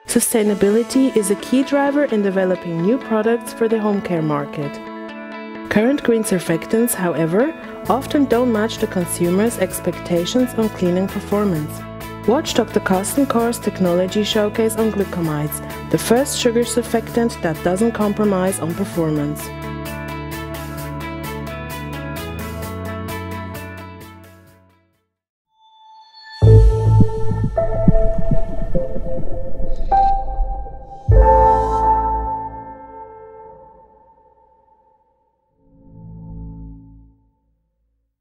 Sustainability is a key driver in developing new products for the home care market. Current green surfactants, however, often don't match the consumer's expectations on cleaning performance. Watch Dr. Carsten Korr's technology showcase on glucamides, the first sugar surfactant that doesn't compromise on performance.